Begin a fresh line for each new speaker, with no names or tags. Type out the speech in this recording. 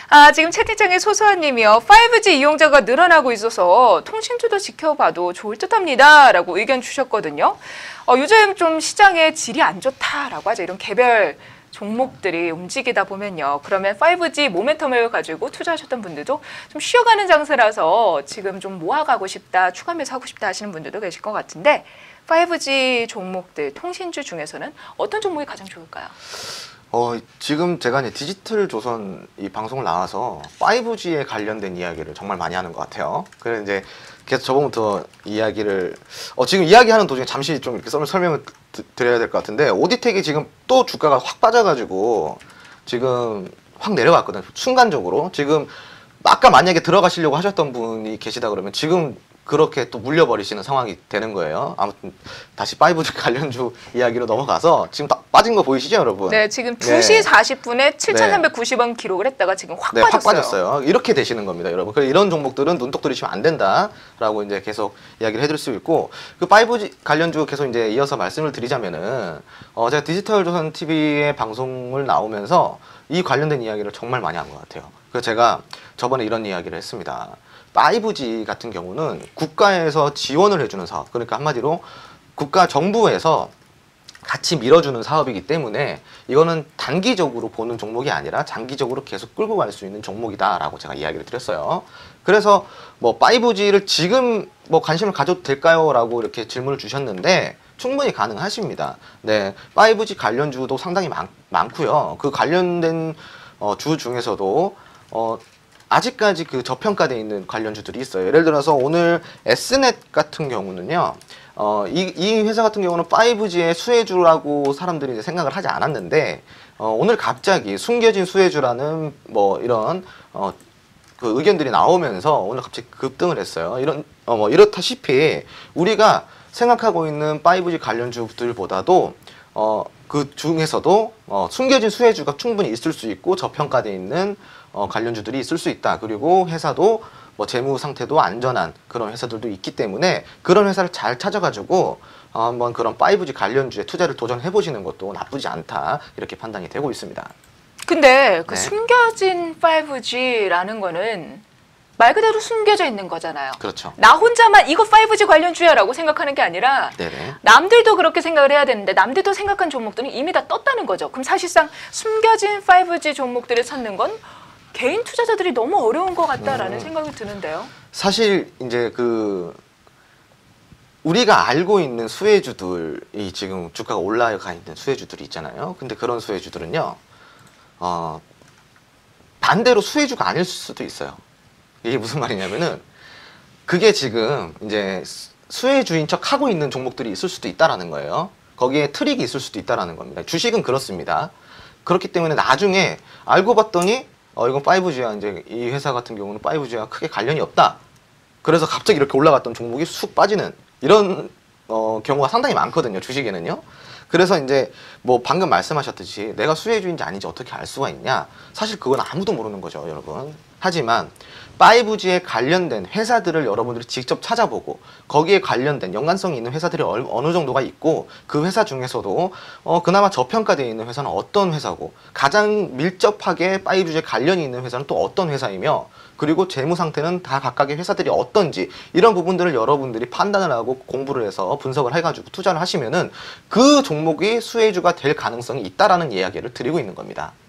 지금 채팅창에 소소한님이요. 5G 이용자가 늘어나고 있어서 통신주도 지켜봐도 좋을 듯합니다. 라고 의견 주셨거든요. 요즘 좀 시장의 질이 안 좋다라고 하죠. 이런 개별 종목들이 움직이다 보면요. 그러면 5G 모멘텀을 가지고 투자하셨던 분들도 좀 쉬어가는 장세라서 지금 좀 모아가고 싶다, 추가 매수하고 싶다 하시는 분들도 계실 것 같은데 5G 종목들, 통신주 중에서는 어떤 종목이 가장 좋을까요?
지금 제가 이제 디지털 조선 이 방송을 나와서 5G에 관련된 이야기를 정말 많이 하는 것 같아요. 그래서 이제 계속 저번부터 이야기를 지금 이야기하는 도중에 잠시 좀 이렇게 설명을 드려야 될 것 같은데 오디텍이 지금 또 주가가 확 빠져가지고 지금 확 내려갔거든요. 순간적으로 지금 아까 만약에 들어가시려고 하셨던 분이 계시다 그러면 지금 그렇게 또 물려버리시는 상황이 되는 거예요. 아무튼 다시 5G 관련주 이야기로 넘어가서 지금 다 빠진 거 보이시죠, 여러분?
네, 지금 2시 40분에 7,390원 기록을 했다가 지금 확 빠졌어요.
확 빠졌어요. 이렇게 되시는 겁니다, 여러분. 그래서 이런 종목들은 눈독 들이시면 안 된다라고 이제 계속 이야기를 해드릴 수 있고 그 5G 관련주 계속 이제 이어서 말씀을 드리자면은 제가 디지털 조선 TV에 방송을 나오면서 이 관련된 이야기를 정말 많이 한 것 같아요. 그래서 제가 저번에 이런 이야기를 했습니다. 5G 같은 경우는 국가에서 지원을 해주는 사업, 그러니까 한마디로 국가 정부에서 같이 밀어주는 사업이기 때문에 이거는 단기적으로 보는 종목이 아니라 장기적으로 계속 끌고 갈 수 있는 종목이다라고 제가 이야기를 드렸어요. 그래서 뭐 5G를 지금 뭐 관심을 가져도 될까요? 라고 이렇게 질문을 주셨는데 충분히 가능하십니다. 네, 5G 관련주도 상당히 많고요. 그 관련된 주 중에서도 아직까지 그 저평가되어 있는 관련주들이 있어요. 예를 들어서 오늘 Snet 같은 경우는요, 이 회사 같은 경우는 5G의 수혜주라고 사람들이 이제 생각을 하지 않았는데, 오늘 갑자기 숨겨진 수혜주라는 뭐 이런, 그 의견들이 나오면서 오늘 갑자기 급등을 했어요. 이렇다시피 우리가 생각하고 있는 5G 관련주들보다도 그 중에서도 숨겨진 수혜주가 충분히 있을 수 있고 저평가되어 있는 관련주들이 있을 수 있다. 그리고 회사도 뭐 재무 상태도 안전한 그런 회사들도 있기 때문에 그런 회사를 잘 찾아가지고 한번 그런 5G 관련주에 투자를 도전해 보시는 것도 나쁘지 않다. 이렇게 판단이 되고 있습니다.
근데 그
네.
숨겨진 5G라는 거는 말 그대로 숨겨져 있는 거잖아요.
그렇죠.
나 혼자만 이거 5G 관련주야라고 생각하는 게 아니라
네네.
남들도 그렇게 생각을 해야 되는데 남들도 생각한 종목들은 이미 다 떴다는 거죠. 그럼 사실상 숨겨진 5G 종목들을 찾는 건 개인 투자자들이 너무 어려운 것 같다라는 생각이 드는데요.
사실 이제 우리가 알고 있는 수혜주들이 지금 주가가 올라가 있는 수혜주들이 있잖아요. 근데 그런 수혜주들은요, 반대로 수혜주가 아닐 수도 있어요. 이게 무슨 말이냐면은 그게 지금 이제 수혜주인 척 하고 있는 종목들이 있을 수도 있다라는 거예요. 거기에 트릭이 있을 수도 있다라는 겁니다. 주식은 그렇습니다. 그렇기 때문에 나중에 알고 봤더니 이건 5G야. 이제 이 회사 같은 경우는 5G와 크게 관련이 없다. 그래서 갑자기 이렇게 올라갔던 종목이 쑥 빠지는 이런 경우가 상당히 많거든요. 주식에는요. 그래서 이제 뭐 방금 말씀하셨듯이 내가 수혜주인지 아닌지 어떻게 알 수가 있냐? 사실 그건 아무도 모르는 거죠, 여러분. 하지만 5G에 관련된 회사들을 여러분들이 직접 찾아보고 거기에 관련된 연관성이 있는 회사들이 어느 정도가 있고 그 회사 중에서도 그나마 저평가되어 있는 회사는 어떤 회사고 가장 밀접하게 5G에 관련이 있는 회사는 또 어떤 회사이며 그리고 재무 상태는 다 각각의 회사들이 어떤지 이런 부분들을 여러분들이 판단을 하고 공부를 해서 분석을 해가지고 투자를 하시면은 그 종목이 수혜주가 될 가능성이 있다라는 이야기를 드리고 있는 겁니다.